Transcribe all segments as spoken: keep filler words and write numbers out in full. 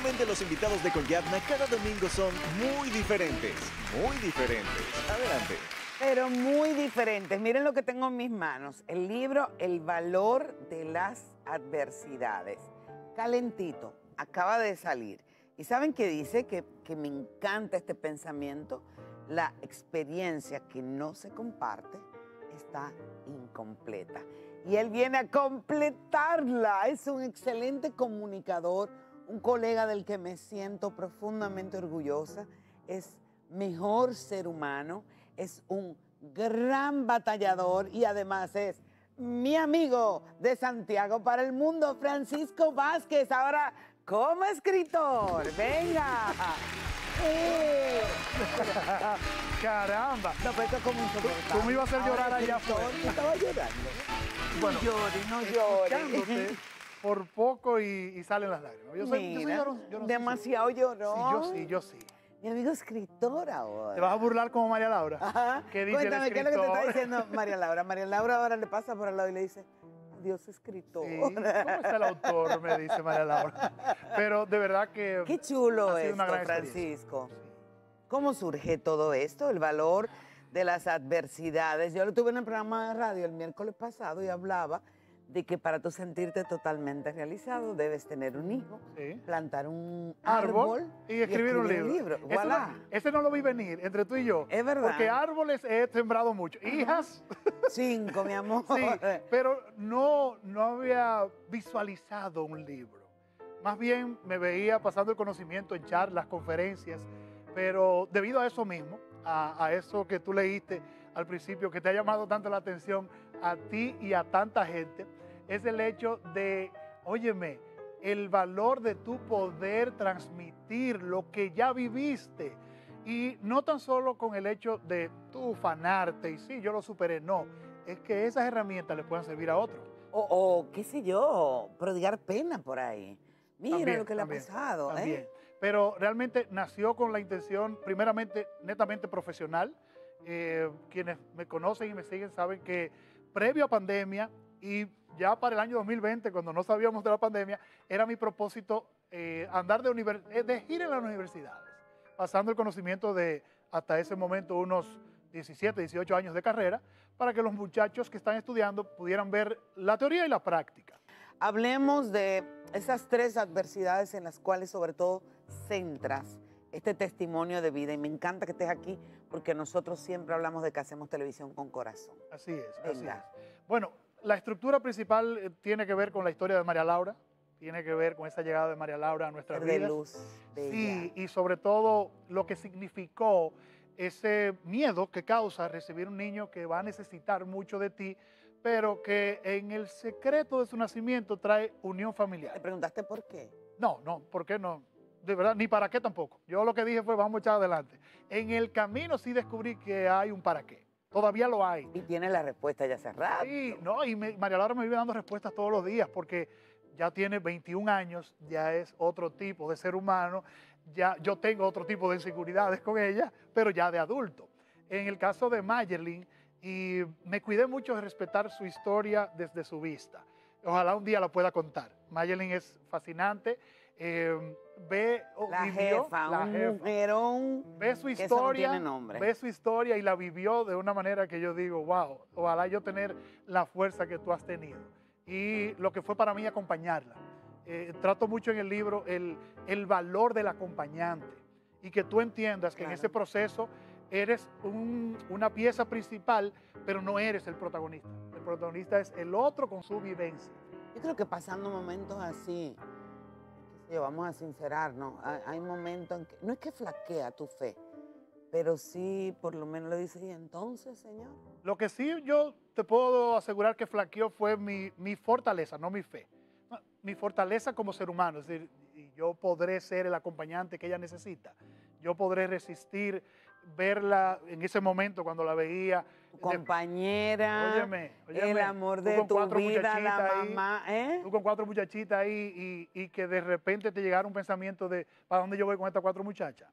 Definitivamente los invitados de Conyapna cada domingo son muy diferentes, muy diferentes. Adelante. Pero muy diferentes. Miren lo que tengo en mis manos. El libro El valor de las adversidades. Calentito, acaba de salir. ¿Y saben qué dice? Que, que me encanta este pensamiento. La experiencia que no se comparte está incompleta. Y él viene a completarla. Es un excelente comunicador, un colega del que me siento profundamente orgullosa. Es mejor ser humano, es un gran batallador y además es mi amigo de Santiago para el mundo, Francisco Vázquez, ahora como escritor. ¡Venga! ¡Eh! ¡Caramba! No, pero esto es como un Tú, tú me ibas a hacer llorar allá afuera. Yo estaba llorando. Bueno, no llores, no llores. Escuchándote por poco y, y salen las lágrimas. Yo soy, Mira, yo soy llorón, yo no sé demasiado si- llorón. Sí, yo sí, yo sí. Mi amigo escritor ahora. ¿Te vas a burlar como María Laura? Ajá. ¿Qué dice Cuéntame, el ¿qué es lo que te está escritor? diciendo María Laura? María Laura ahora le pasa por al lado y le dice, Dios escritor. Sí, ¿cómo está el autor? Me dice María Laura. Pero de verdad que... Qué chulo ha sido esto, una gran experiencia. Francisco. Sí. ¿Cómo surge todo esto? El valor de las adversidades. Yo lo tuve en el programa de radio el miércoles pasado y hablaba de que para tú sentirte totalmente realizado debes tener un hijo, Sí. plantar un Árbol, árbol y escribir un libro. Ese Voilà. no, ese no lo vi venir entre tú y yo. Es verdad. Porque árboles he sembrado mucho. Hijas, Cinco, mi amor. sí, pero no, no había visualizado un libro. Más bien me veía pasando el conocimiento en charlas, conferencias, pero debido a eso mismo, a, a eso que tú leíste al principio, que te ha llamado tanto la atención a ti y a tanta gente, es el hecho de, óyeme, el valor de tu poder transmitir lo que ya viviste. Y no tan solo con el hecho de tú fanarte y sí, yo lo superé, no. Es que esas herramientas le puedan servir a otros. O, o, qué sé yo, prodigar pena por ahí. Mira También, lo que le también, ha pasado. también. ¿eh? Pero realmente nació con la intención, primeramente, netamente profesional. Eh, quienes me conocen y me siguen saben que previo a pandemia y ya para el año dos mil veinte, cuando no sabíamos de la pandemia, era mi propósito eh, andar de, univers de gira en las universidades, pasando el conocimiento de hasta ese momento unos diecisiete, dieciocho años de carrera, para que los muchachos que están estudiando pudieran ver la teoría y la práctica. Hablemos de esas tres adversidades en las cuales sobre todo centras este testimonio de vida. Y me encanta que estés aquí porque nosotros siempre hablamos de que hacemos televisión con corazón. Así es, así Venga. es. Bueno, la estructura principal eh, tiene que ver con la historia de María Laura, tiene que ver con esa llegada de María Laura a nuestras Ser de vidas. luz, bella. Sí, y sobre todo lo que significó ese miedo que causa recibir un niño que va a necesitar mucho de ti, pero que en el secreto de su nacimiento trae unión ¿Te familiar. preguntaste por qué? No, no, ¿por qué no? De verdad, ni para qué tampoco. Yo lo que dije fue, vamos a echar adelante. En el camino sí descubrí que hay un para qué. Todavía lo hay. Y tiene la respuesta ya hace rato. Sí, no, y me- María Laura me vive dando respuestas todos los días porque ya tiene veintiún años, ya es otro tipo de ser humano, ya yo tengo otro tipo de inseguridades con ella, pero ya de adulto. En el caso de Mayerlin, y me cuidé mucho de respetar su historia desde su vista. Ojalá un día la pueda contar. Mayerlin es fascinante, eh, ve, oh, La vivió, jefa, la un jefa. mujerón Ve su que eso no historia, tiene nombre. ve su historia y la vivió de una manera que yo digo, wow, ojalá yo tener la fuerza que tú has tenido. Y lo que fue para mí acompañarla. Eh, trato mucho en el libro el, el valor del acompañante y que tú entiendas que Claro. en ese proceso eres un- una pieza principal, pero no eres el protagonista. El protagonista es el otro con su vivencia. Yo creo que pasando momentos así, qué sé yo, vamos a sincerarnos, hay, hay momentos en que, no es que flaquea tu fe, pero sí por lo menos le dices, ¿y entonces, Señor? Lo que sí yo te puedo asegurar que flaqueó fue mi, mi fortaleza, no mi fe. No, mi fortaleza como ser humano, es decir, y yo podré ser el acompañante que ella necesita. Yo podré resistir, verla en ese momento cuando la veía. Tu de- compañera, Óyeme, óyeme, el amor tú de con tu cuatro vida, la muchachitas ahí, mamá, ¿eh? Tú con cuatro muchachitas ahí y, y que de repente te llegara un pensamiento de ¿para dónde yo voy con estas cuatro muchachas?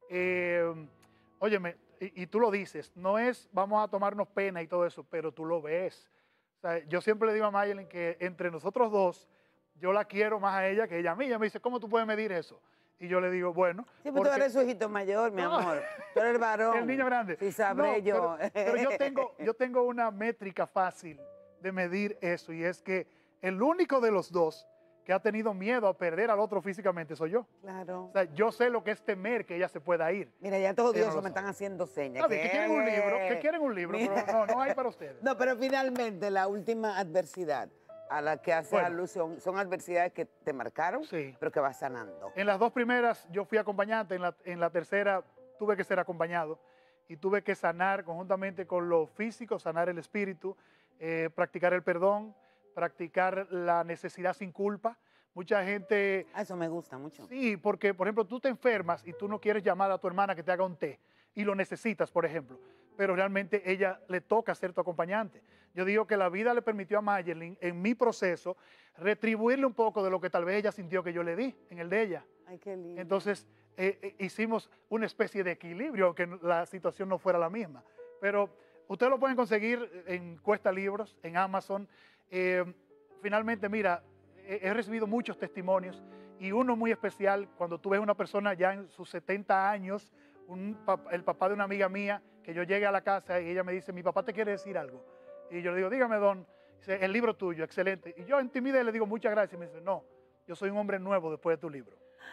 Eh, óyeme, y, y tú lo dices, no es vamos a tomarnos pena y todo eso, pero tú lo ves. O sea, yo siempre le digo a Mayelin que entre nosotros dos, yo la quiero más a ella que ella a mí. Ella me dice, ¿cómo tú puedes medir eso? Y yo le digo, bueno. Sí, pero tú eres su hijito mayor, mi No. amor. Tú eres el varón. El niño grande. Sí, sabré No, yo. Pero, pero yo, tengo, yo tengo una métrica fácil de medir eso, y es que el único de los dos que ha tenido miedo a perder al otro físicamente soy yo. Claro. O sea, yo sé lo que es temer que ella se pueda ir. Mira, ya todos Ella Dios no lo me sabe. están haciendo señas. Sabe que quieren un libro, que quieren un libro, Mira. pero no, no hay para ustedes. No, pero finalmente la última adversidad a la que hace Bueno. alusión son adversidades que te marcaron, Sí. pero que vas sanando. En las dos primeras yo fui acompañante, en la, en la tercera tuve que ser acompañado y tuve que sanar conjuntamente con lo físico, sanar el espíritu, eh, practicar el perdón, practicar la necesidad sin culpa. Mucha gente... Ah, eso me gusta mucho. Sí, porque, por ejemplo, tú te enfermas y tú no quieres llamar a tu hermana que te haga un té y lo necesitas, por ejemplo, pero realmente ella le toca ser tu acompañante. Yo digo que la vida le permitió a Mayerlin, en mi proceso, retribuirle un poco de lo que tal vez ella sintió que yo le di en el de ella. Ay, qué lindo. Entonces, eh, eh, hicimos una especie de equilibrio, aunque la situación no fuera la misma. Pero ustedes lo pueden conseguir en Cuesta Libros, en Amazon. Eh, finalmente, mira, he, he recibido muchos testimonios y uno muy especial cuando tú ves una persona ya en sus setenta años, un pap- el papá de una amiga mía, que yo llegue a la casa y ella me dice, mi papá te quiere decir algo. Y yo le digo, dígame, don, dice, el libro tuyo, excelente. Y yo en timidez le digo, muchas gracias. Y me dice, no, yo soy un hombre nuevo después de tu libro.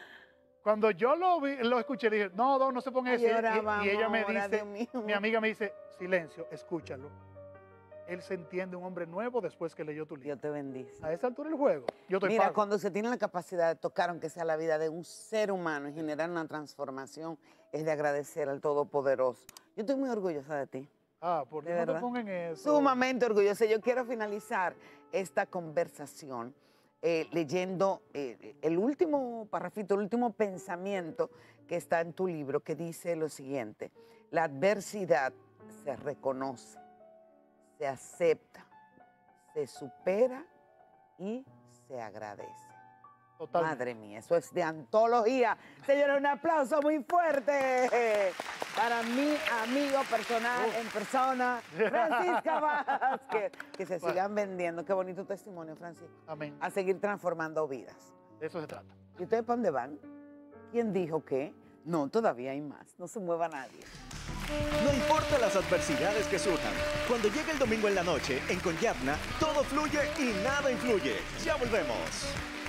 Cuando yo lo, vi, lo escuché, le dije, no, don, no se ponga Ay, eso. Y- lloraba, y, ella me amor, dice, Dios mío. mi amiga me dice, silencio, escúchalo. Él se entiende un hombre nuevo después que leyó tu libro. Dios te bendice. A esa altura del juego, yo estoy Mira, pago. cuando se tiene la capacidad de tocar, aunque sea la vida de un ser humano y generar una transformación, es de agradecer al Todopoderoso. Yo estoy muy orgullosa de ti. Ah, por de Dios, no te verdad. pongan eso. Sumamente orgullosa. Yo quiero finalizar esta conversación eh, leyendo eh, el último parrafito, el último pensamiento que está en tu libro, que dice lo siguiente: la adversidad se reconoce, se acepta, se supera y se agradece. Totalmente. Madre mía, eso es de antología. Señores, un aplauso muy fuerte para mi amigo personal, en persona, Francisca Vázquez. Que se Bueno. sigan vendiendo. Qué bonito testimonio, Francisco. Amén. A seguir transformando vidas. De eso se trata. ¿Y ustedes para dónde van? ¿Quién dijo qué? No, todavía hay más. No se mueva nadie. No importa las adversidades que surjan, cuando llegue el domingo en la noche, en Con Yadna, todo fluye y nada influye. Ya volvemos.